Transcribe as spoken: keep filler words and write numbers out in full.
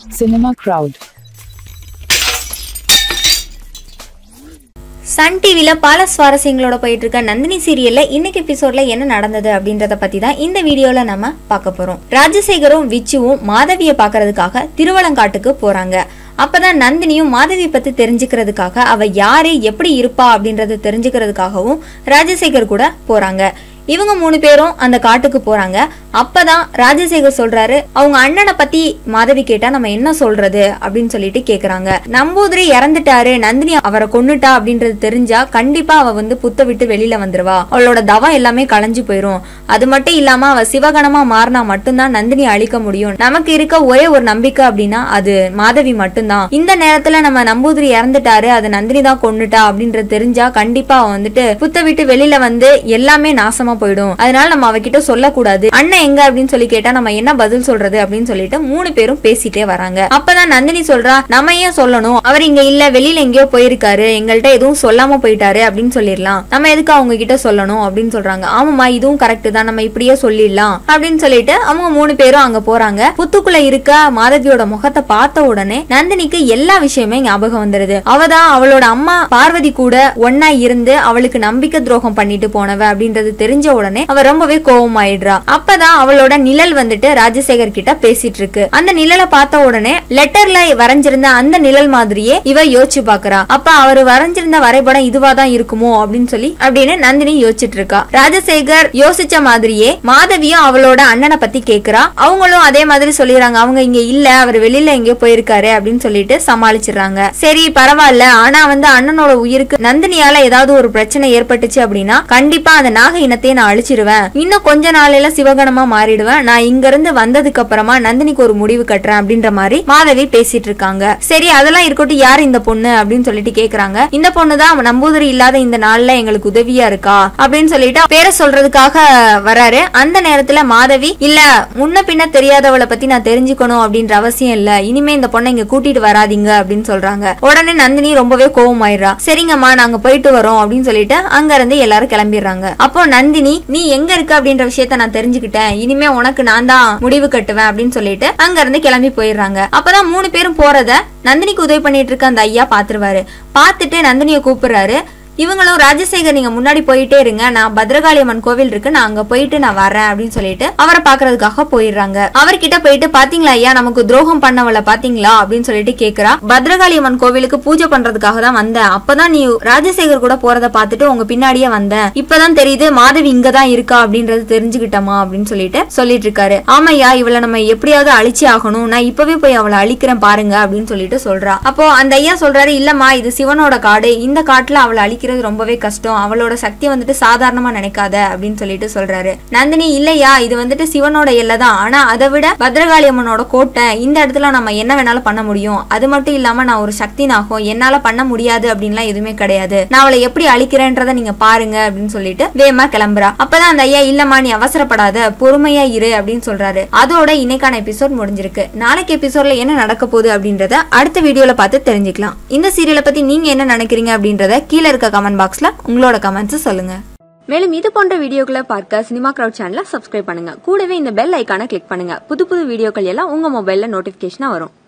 Cinema crowd. Sun டிவில பல சுவாரஸ்யங்களோட போயிட்டு இருக்க நந்தினி சீரியல்ல இன்னைக்கு எபிசோட்ல என்ன நடந்தது அப்படின்றத பத்தி தான் இந்த வீடியோல நம்ம பார்க்க போறோம். ராஜசேகரும் விச்சுவும் மாதவியை பாக்குறதுக்காக திருவலங்காட்டுக்கு போறாங்க. அப்பதான் நந்தினியும் மாதவி பத்தி தெரிஞ்சுக்கிறதுக்காக அவ யாரு எப்படி இருப்பா அப்படின்றத தெரிஞ்சுக்கிறதுக்காகவும் ராஜசேகர் கூட போறாங்க. இவங்க மூணு பேரும் அந்த காட்டுக்கு போறாங்க. அப்பதான் ராஜசேகர் சொல்றாரு, அவங்க அண்ணனை பத்தி மாதவி கேட்டா நம்ம என்ன சொல்றது அப்படின்னு சொல்லிட்டு கேக்குறாங்க. நம்பூதிரி இறந்துட்டாரு, நந்தினி அவரை கொன்னுட்டா அப்படின்றது தெரிஞ்சா கண்டிப்பா அவ வந்து புத்த விட்டு வெளியில வந்துருவா, அவளோட தவம் எல்லாமே களைஞ்சு போயிரும். அது மட்டும் இல்லாம அவ சிவகணமா மாறினா மட்டும்தான் நந்தினி அழிக்க முடியும். நமக்கு இருக்க ஒரே ஒரு நம்பிக்கை அப்படின்னா அது மாதவி மட்டும்தான். இந்த நேரத்துல நம்ம நம்பூதிரி இறந்துட்டாரு, அது நந்தினி தான் கொன்னுட்டா அப்படின்றது தெரிஞ்சா கண்டிப்பா அவ வந்துட்டு புத்த விட்டு வெளியில வந்து எல்லாமே நாசமா போயிடும். அதனால நம்ம அவகிட்ட சொல்லக்கூடாது. அண்ணன் எங்க அப்படின்னு சொல்லி கேட்டா நம்ம என்ன பதில் சொல்றது அப்படின்னு சொல்லிட்டு மூணு பேரும் பேசிட்டே வராங்க. அப்பதான் நந்தினி சொல்றா, நம்ம ஏன் சொல்லணும், அவர் இங்க இல்ல, வெளியில எங்கேயோ போயிருக்காரு, எங்கள்கிட்ட எதுவும் சொல்லாம போயிட்டாரு அப்படின்னு சொல்லிடலாம், நம்ம எதுக்கு அவங்க கிட்ட சொல்லணும் அப்படின்னு சொல்றாங்க. ஆமாமா, இதுவும் கரெக்ட் தான், நம்ம இப்படியே சொல்லிடலாம் அப்படின்னு சொல்லிட்டு அவங்க மூணு பேரும் அங்க போறாங்க. புத்துக்குள்ள இருக்க மாதவியோட முகத்தை பார்த்த உடனே நந்தினிக்கு எல்லா விஷயமே ஞாபகம் வந்துருது. அவதான் அவளோட அம்மா பார்வதி கூட ஒன்னா இருந்து அவளுக்கு நம்பிக்கை துரோகம் பண்ணிட்டு போனவ அப்படின்றது தெரிஞ்ச உடனே அவ ரொம்பவே கோபம் ஆயிடுறா. அப்பதான் அவளோட நிழல் வந்துட்டு ராஜசேகர் கிட்ட பேசிட்டு இருக்கு. அந்த நிழலை பார்த்த உடனே லெட்டர்ல வரைஞ்சிருந்த அந்த நிழல் மாதிரியே இவ யோசிச்சு பாக்குறா. அப்ப அவரு வரைஞ்சிருந்த வரைபடம் இதுவாதான் இருக்குமோ அப்படின்னு சொல்லி அப்படின்னு நந்தினி யோசிச்சுட்டு இருக்கா. ராஜசேகர் யோசிச்ச மாதிரியே மாதவியும் அவளோட அண்ணனை பத்தி கேக்குறா. அவங்களும் அதே மாதிரி சொல்லிடுறாங்க, அவங்க இங்க இல்ல, அவர் வெளியில எங்கேயோ போயிருக்காரு அப்படின்னு சொல்லிட்டு சமாளிச்சிடறாங்க. சரி பரவாயில்ல, ஆனா வந்து அண்ணனோட உயிருக்கு நந்தினியால ஏதாவது ஒரு பிரச்சனை ஏற்பட்டுச்சு அப்படின்னா கண்டிப்பா அந்த நாக இனத்தையே நான் அழிச்சிருவேன், இன்னும் கொஞ்ச நாளையில சிவகணமா மாறிடுவேன், நான் இங்க இருந்து வந்ததுக்கு அப்புறமா நந்தினிக்கு ஒரு முடிவு கட்டுறேன் அப்படின்ற மாதிரி மாதவி பேசிட்டு இருக்காங்க. சரி அதெல்லாம் இருக்கட்டும், யாரு இந்த பொண்ணு அப்படின்னு சொல்லிட்டு கேக்குறாங்க. இந்த பொண்ணுதான் நம்பூதிரி இல்லாத இந்த நாள்ல எங்களுக்கு உதவியா இருக்கா அப்படின்னு சொல்லிட்டு பேரை சொல்றதுக்காக வராரு. அந்த நேரத்துல மாதவி, இல்ல முன்ன பின்ன தெரியாதவளை பத்தி நான் தெரிஞ்சுக்கணும் அப்படின்ற அவசியம் இல்ல, இனிமே இந்த பொண்ணை இங்க கூட்டிட்டு வராதிங்க அப்படின்னு சொல்றாங்க. உடனே நந்தினி ரொம்பவே கோவம் ஆயிடுறா. சரிங்கம்மா நாங்க போயிட்டு வரோம் அப்படின்னு சொல்லிட்டு அங்க இருந்து எல்லாரும் கிளம்பிடுறாங்க. அப்போ நந்தினி, நீ எங்க இருக்க அப்படின்ற விஷயத்த நான் தெரிஞ்சுக்கிட்டேன், இனிமே உனக்கு நான் தான் முடிவு கட்டுவேன் அப்படின்னு சொல்லிட்டு அங்க இருந்து கிளம்பி போயிடுறாங்க. அப்பதான் மூணு பேரும் போறத நந்தினிக்கு உதவி பண்ணிட்டு இருக்க அந்த ஐயா பாத்துருவாரு. பாத்துட்டு நந்தினிய கூப்பிடுறாரு. இவங்களும், ராஜசேகர் நீங்க முன்னாடி போயிட்டே இருங்க, நான் பத்ரகாளி அம்மன் கோவில் இருக்கு, நான் அங்க போயிட்டு நான் வரேன் அப்படின்னு சொல்லிட்டு அவரை பாக்குறதுக்காக போயிடுறாங்க. அவர்கிட்ட போயிட்டு, பாத்தீங்களா ஐயா நமக்கு துரோகம் பண்ணவள பாத்தீங்களா அப்படின்னு சொல்லிட்டு கேக்குறா. பத்ரகாளி அம்மன் கோவிலுக்கு பூஜை பண்றதுக்காக தான் வந்தேன், அப்பதான் நீ ராஜசேகர் கூட போறத பாத்துட்டு உங்க பின்னாடியே வந்தேன், இப்பதான் தெரியுது மாதவி இங்கதான் இருக்கா அப்படின்றது தெரிஞ்சுக்கிட்டமா அப்படின்னு சொல்லிட்டு சொல்லிட்டு இருக்காரு. ஆமையா, இவளை நம்ம எப்படியாவது அழிச்சு ஆகணும், நான் இப்பவே போய் அவளை அழிக்கிறேன் பாருங்க அப்படின்னு சொல்லிட்டு சொல்றா. அப்போ அந்த ஐயா சொல்றாரு, இல்லம்மா இது சிவனோட காடு, இந்த காட்டுல அவளை அழிக்கிற ரொம்பவே கஷ்டம், அவளோட சக்தி வந்துட்டு சாதாரணமா நினைக்காத அப்படின்னு சொல்லிட்டு சொல்றாரு. நந்தினி, இல்லையா இது வந்துட்டு சிவனோட எல்லைதான், ஆனா அதை விட பத்ரகாளி அம்மனோட கோட்டை, இந்த இடத்துல நம்ம என்ன வேணாலும் பண்ண முடியும், அது மட்டும் இல்லாம நான் ஒரு சக்தி நாகும், என்னால பண்ண முடியாது அப்படின்லாம் எதுவுமே கிடையாது, நான் அவளை எப்படி அழிக்கிறேன்றத நீங்க பாருங்க அப்படின்னு சொல்லிட்டு வேமா கிளம்புறா. அப்பதான் அந்த ஐயா, இல்லம்மா நீ அவசரப்படாத, பொறுமையா இரு அப்படின்னு சொல்றாரு. அதோட இன்னைக்கான எபிசோட் முடிஞ்சிருக்கு. நாளைக்கு எபிசோட்ல என்ன நடக்க போகுது அப்படின்றத அடுத்த வீடியோல பார்த்து தெரிஞ்சுக்கலாம். இந்த சீரியலை பத்தி நீங்க என்ன நினைக்கிறீங்க அப்படின்றத கீழே இருக்க கமெண்ட் பாக்ஸ்ல உங்களோட கமெண்ட்ஸ் சொல்லுங்க. மேலும் இது போன்ற வீடியோக்களை பார்க்க சினிமா கிரவுட் சேனலை சப்ஸ்கிரைப் பண்ணுங்க. கூடவே இந்த பெல் ஐகானை கிளிக் பண்ணுங்க. புது புது வீடியோக்கள் எல்லாம் உங்க மொபைல்ல நோட்டிபிகேஷனா வரும்.